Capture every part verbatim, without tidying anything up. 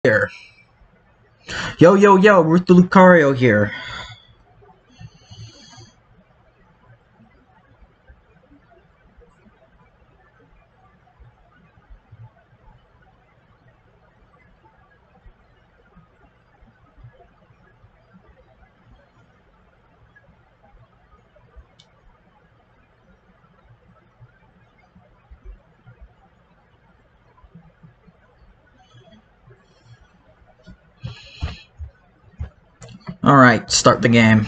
Here. Yo, yo, yo, Ruth the Lucario here. Alright, start the game.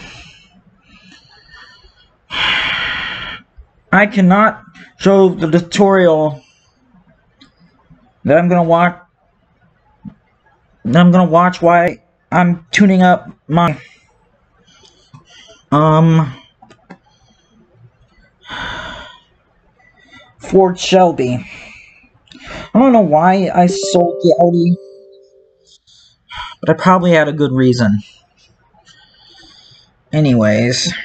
I cannot show the tutorial that I'm gonna watch that I'm gonna watch while I'm tuning up my um Ford Shelby. I don't know why I sold the Audi, but I probably had a good reason. Anyways,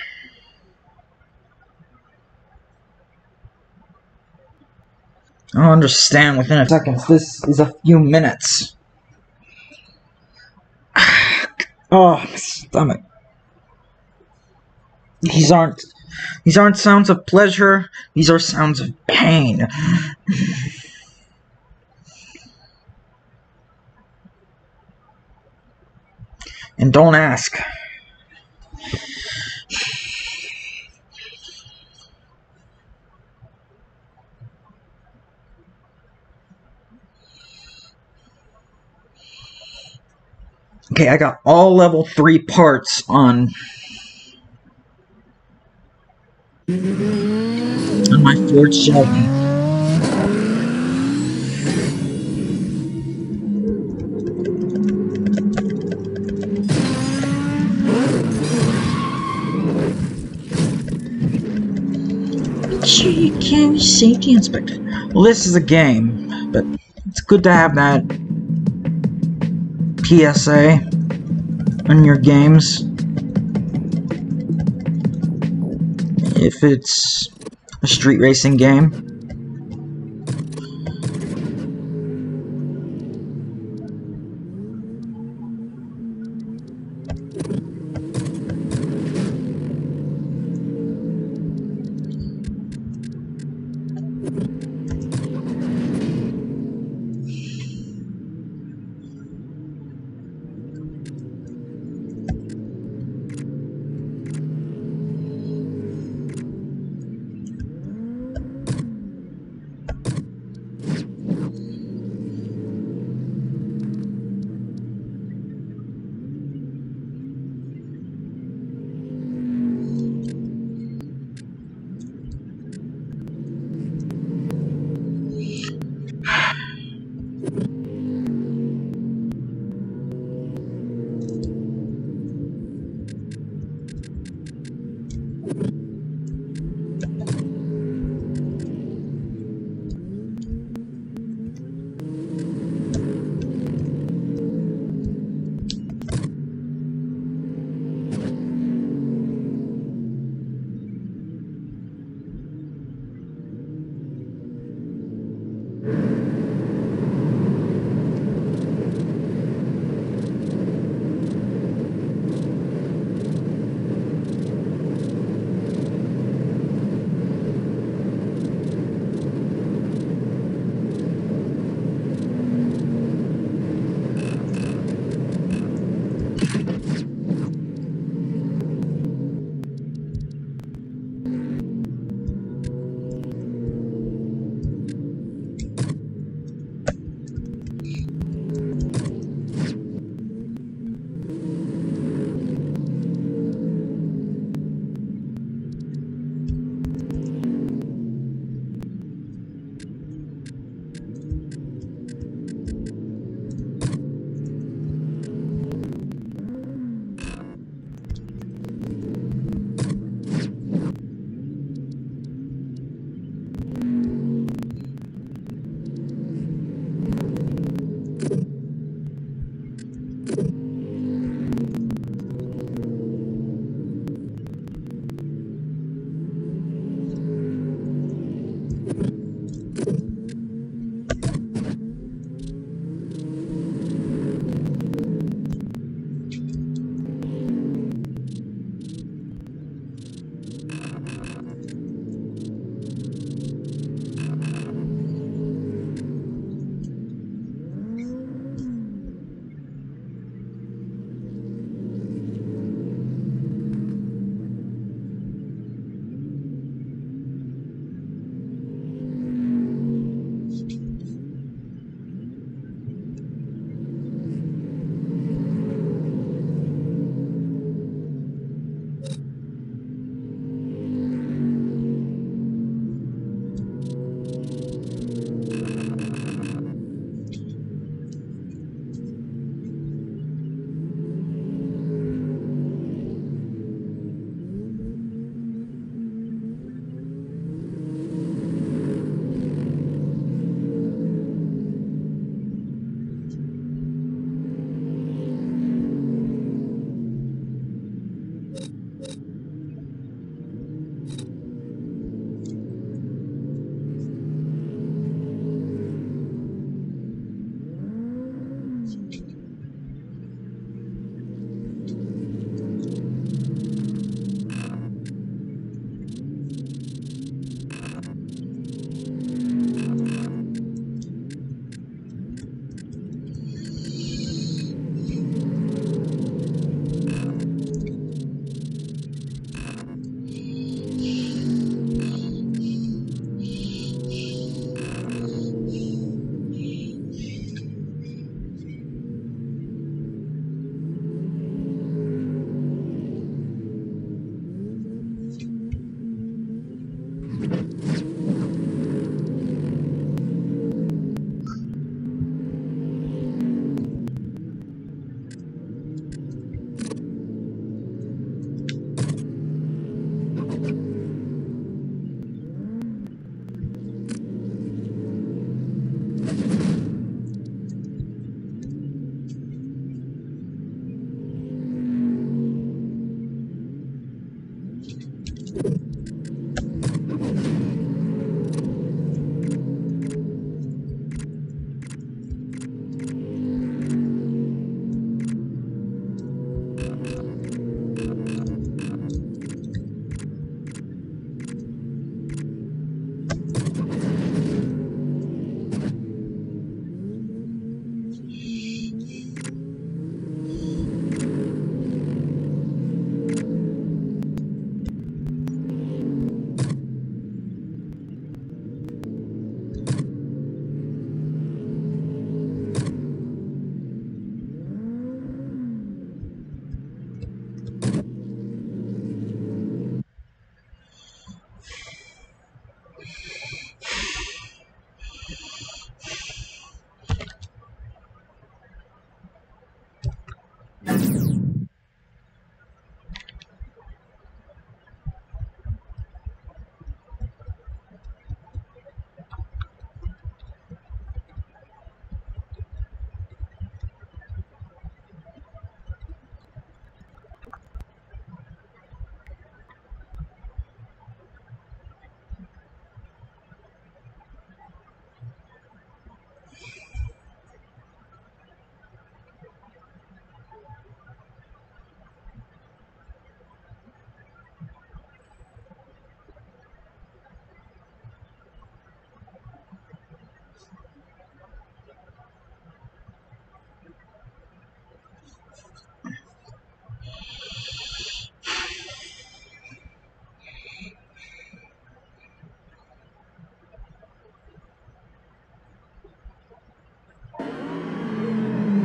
I don't understand within a second. This is a few minutes. Oh, stomach. These aren't these aren't sounds of pleasure, these are sounds of pain. And don't ask. Okay, I got all level three parts on on my Ford Shelby. Gee, can safety inspector. Well, this is a game, but it's good to have that P S A on your games. If it's a street racing game.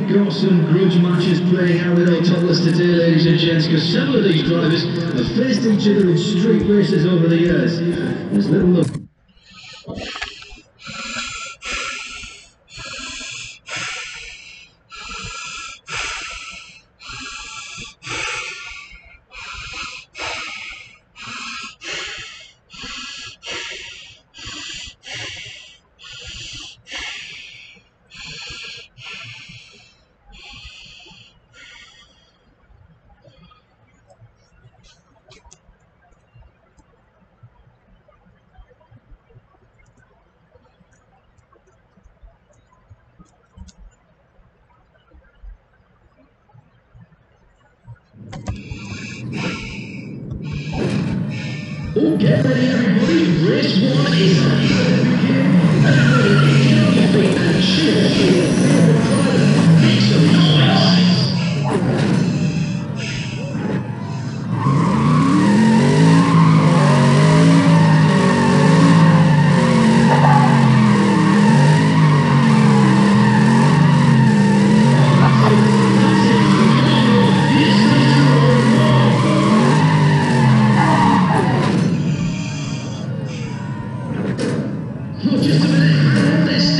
Got some grudge matches playing out with our topless today, ladies and gents, because several of these drivers have faced each other in street races over the years. There's little look. Oh, get ready everybody, race one is on. Everybody get on your feet and cheer for your favourite driver. Make some noise. Just a minute, this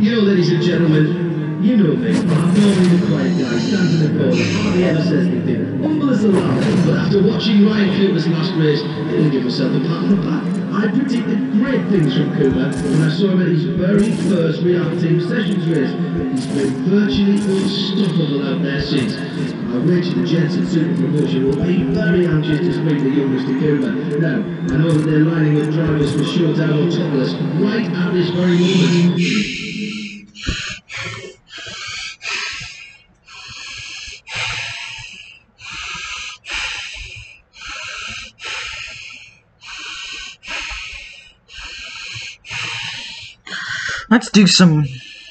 You know, ladies and gentlemen, you know me. I'm normally the quiet guy, stands in the corner, hardly ever says anything, humble as a lamb. But after watching Ryan Cooper's last race, I didn't give myself a pat on the back. I predicted great things from Cooper when I saw him at his very first Real Team Sessions race. He's been virtually unstoppable out there since. I wager the Jensen Super Promotion will be very anxious to speak to young Mister Cooper. Now, I know that they're lining up drivers for Showdown or Topless right at this very moment. Let's do some...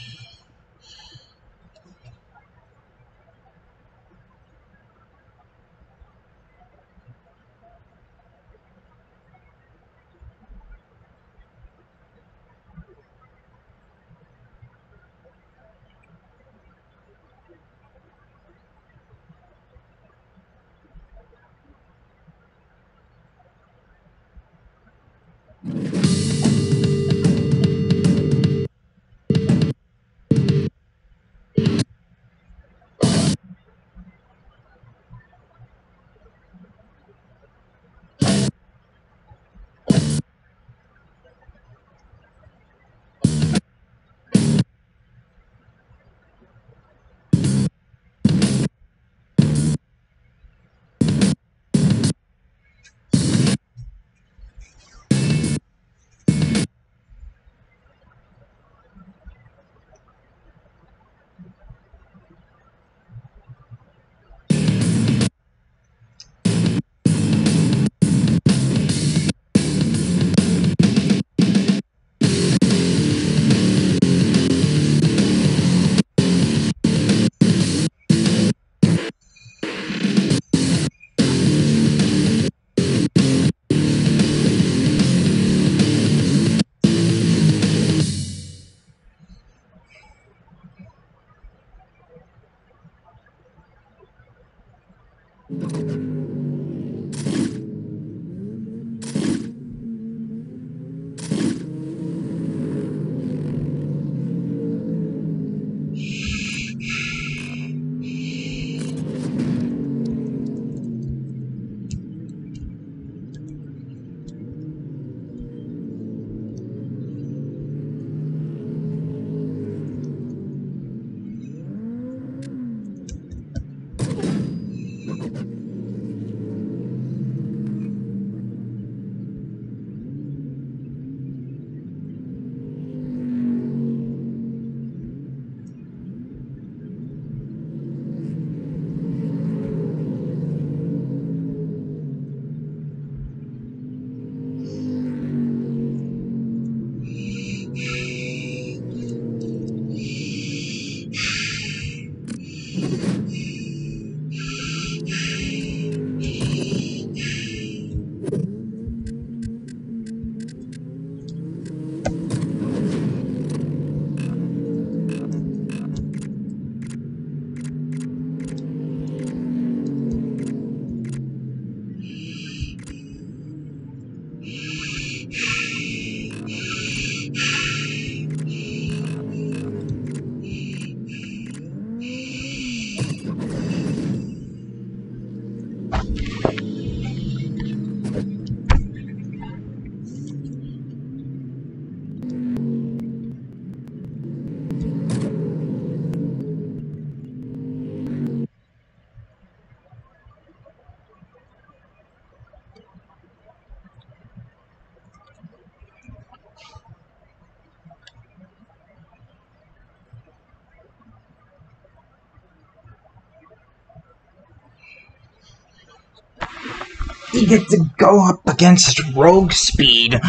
You get to go up against Rogue Speed.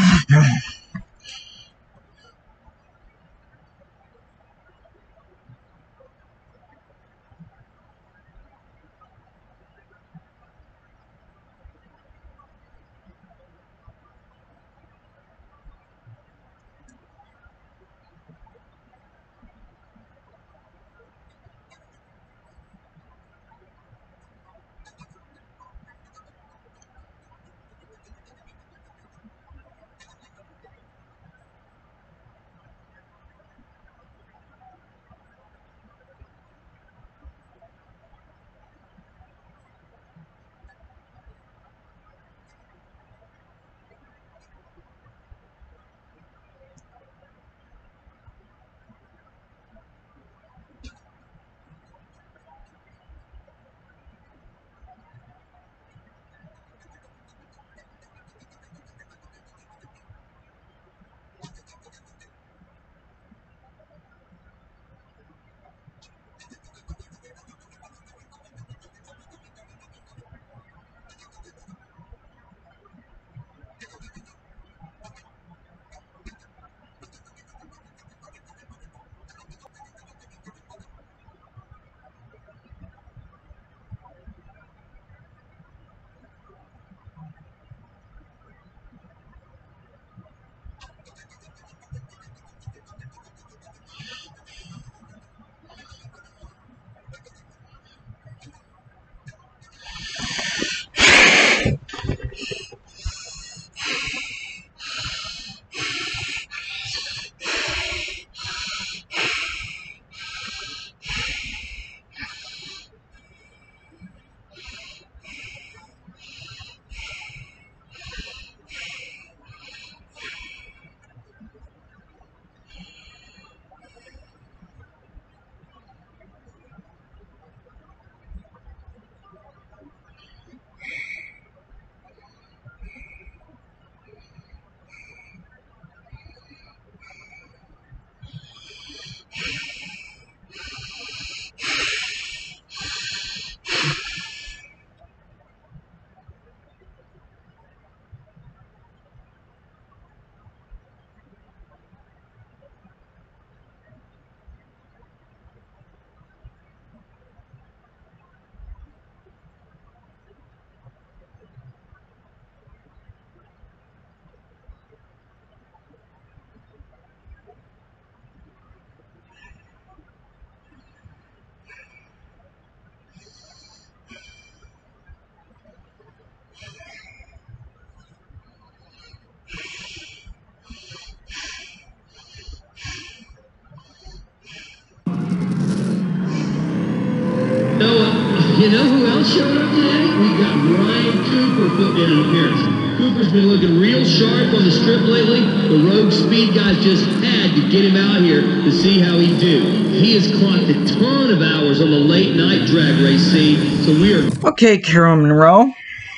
You know who else showed up today? We got Ryan Cooper putting in an appearance. Cooper's been looking real sharp on the strip lately. The Rogue Speed guys just had to get him out here to see how he'd do. He has clocked a ton of hours on the late night drag race scene, so we are... Okay, Carol Monroe.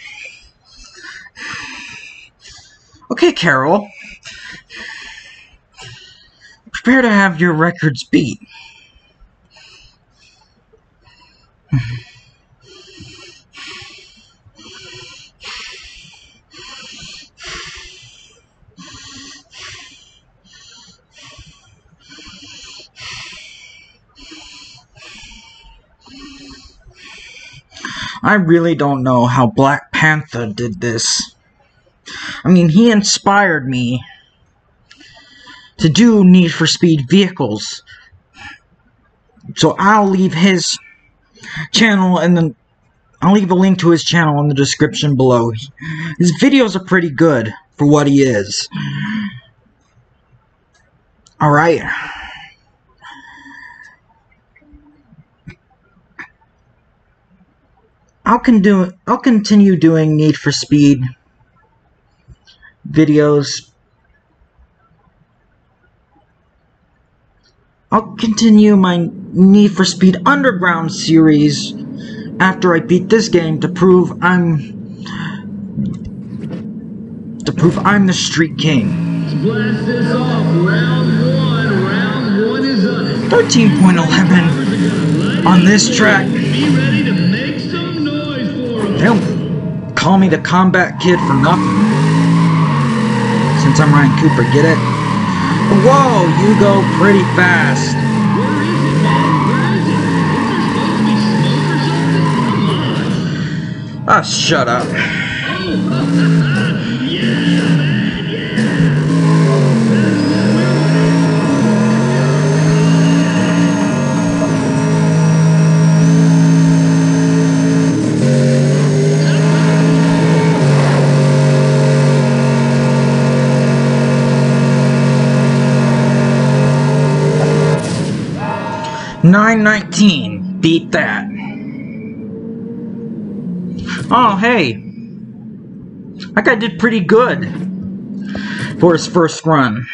Okay, Carol. Prepare to have your records beat. I really don't know how Black Panther did this. I mean, he inspired me to do Need for Speed vehicles. So I'll leave his channel and then I'll leave a link to his channel in the description below. His videos are pretty good for what he is. Alright. I'll can do I'll continue doing Need for Speed videos. I'll continue my Need for Speed Underground series after I beat this game to prove I'm to prove I'm the Street King. Let's blast this off. Round one. Round one is up. thirteen point eleven on this track. Be ready to make some noise for him. They don't call me the Combat Kid for nothing. Since I'm Ryan Cooper, get it? Whoa, you go pretty fast. Where is it, man? Where is it? Is there supposed to be smoke or something? Come on. Oh, shut up. Oh, yeah, man, yeah. nine nineteen. Beat that. Oh, hey. That guy did pretty good for his first run.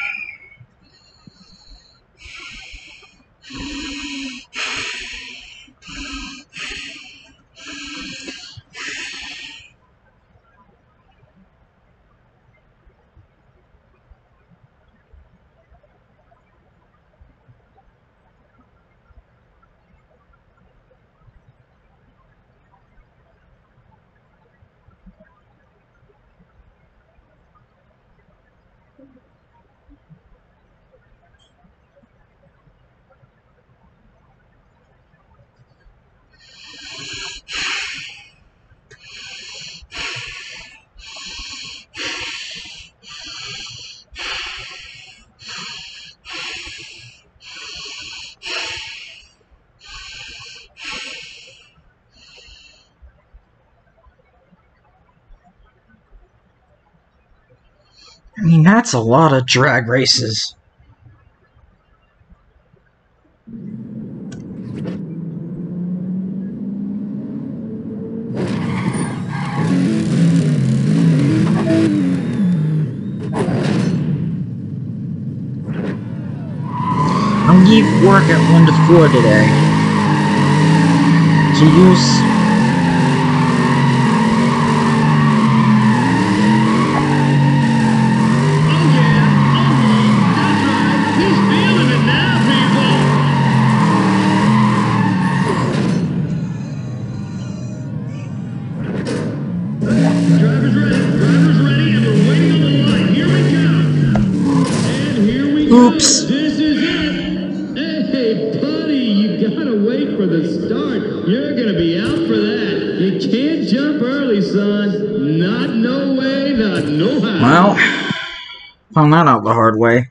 I mean, that's a lot of drag races. I'll leave work at one to four today. So use... Oops. This is it. Hey, buddy, you gotta wait for the start. You're gonna be out for that. You can't jump early, son. Not no way, not no how. Well, found that out the hard way.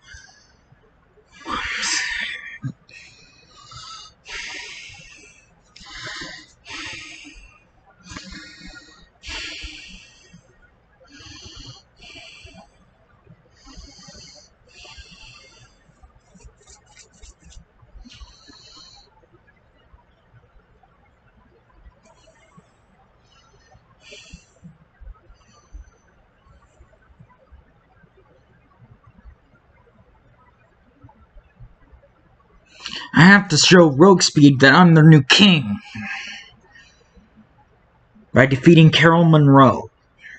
I have to show Rogue Speed that I'm their new king by defeating Carol Monroe.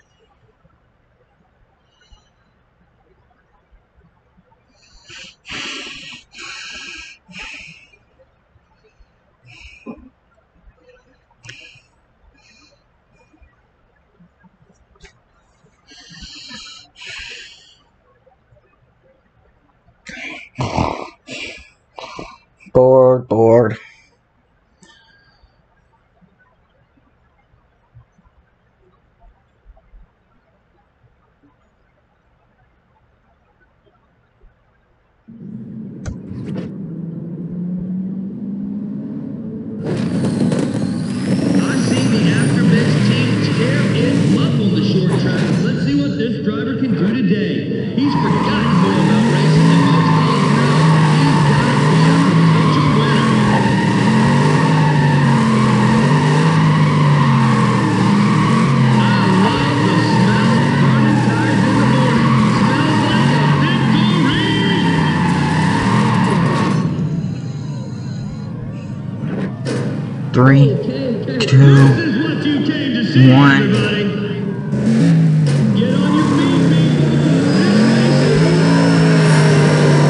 Bored, bored. I've seen the Aftermix team tear it up on the short track. Let's see what this driver can do today. He's forgotten more about racing than most fellas know. He's got to be a potential winner. I love the smell of burning tires in the morning. Smells like a victory. Three, Okay, two, this is what you came to see, one. everybody. Get on your feet, people. This race is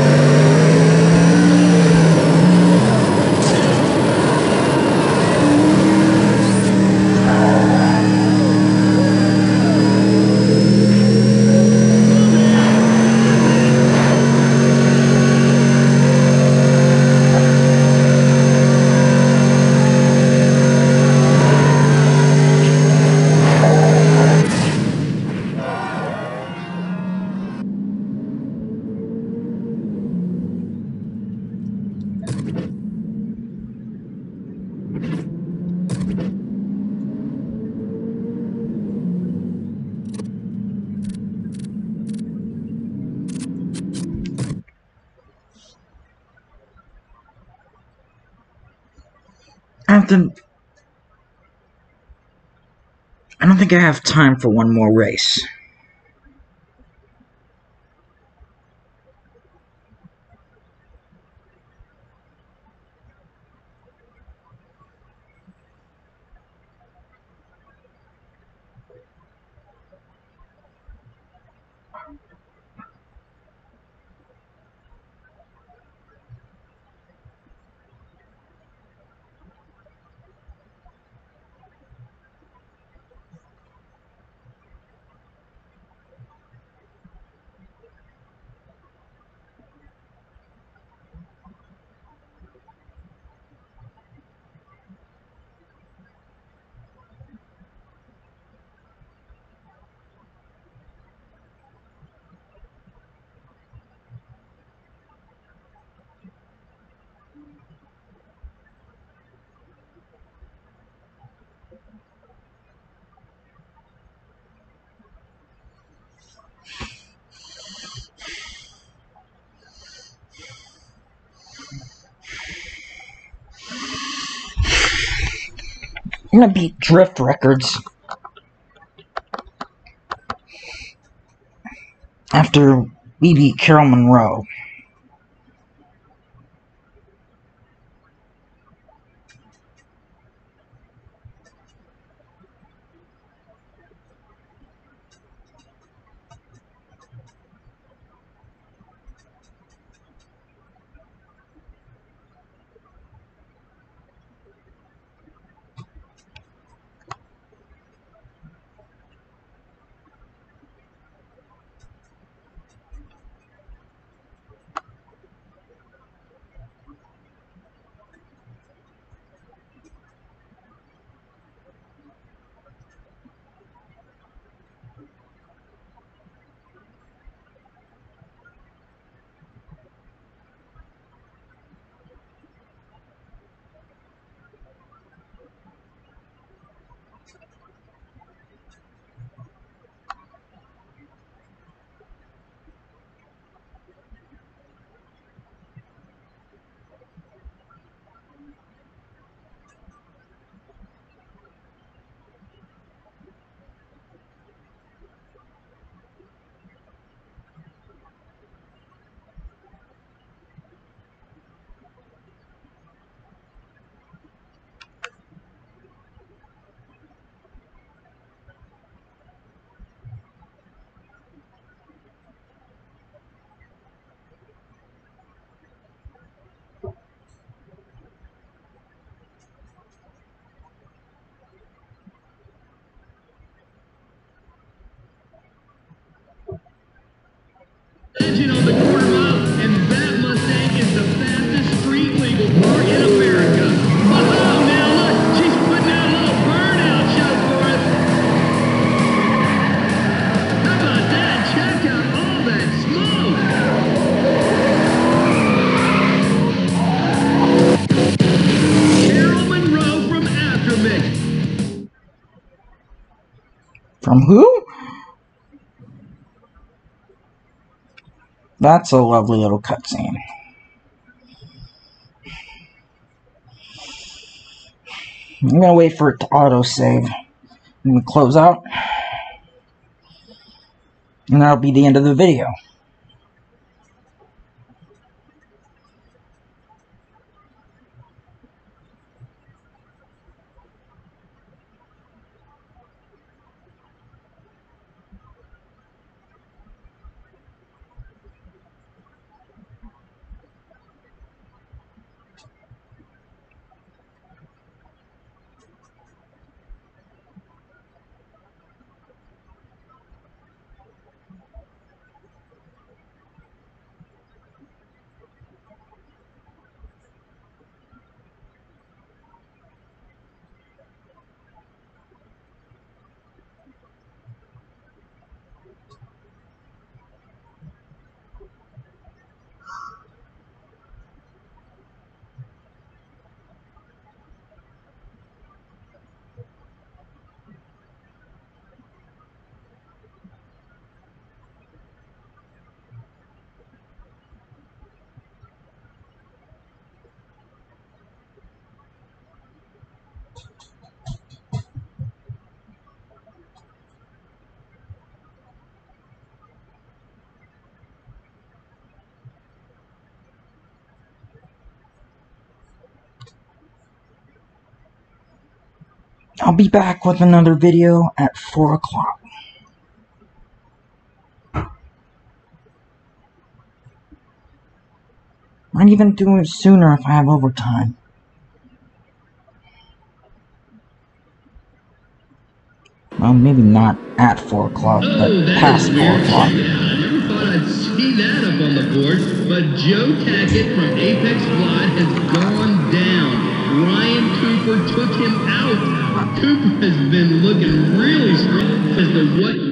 I have to. I don't think I have time for one more race. I'm gonna beat Drift Records after we beat Carol Monroe. From who? That's a lovely little cutscene. I'm gonna wait for it to autosave. I'm gonna close out. And that'll be the end of the video. I'll be back with another video at four o'clock. Might even do it sooner if I have overtime. Well, maybe not at four o'clock, but Oh, that past is four weird. o'clock. Yeah, I never thought I'd see that up on the board, but Joe Tackett from Apex Glide has gone down. Ryan Cooper took him out. Cooper has been looking really strong as the what.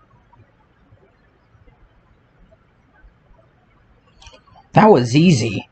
That was easy.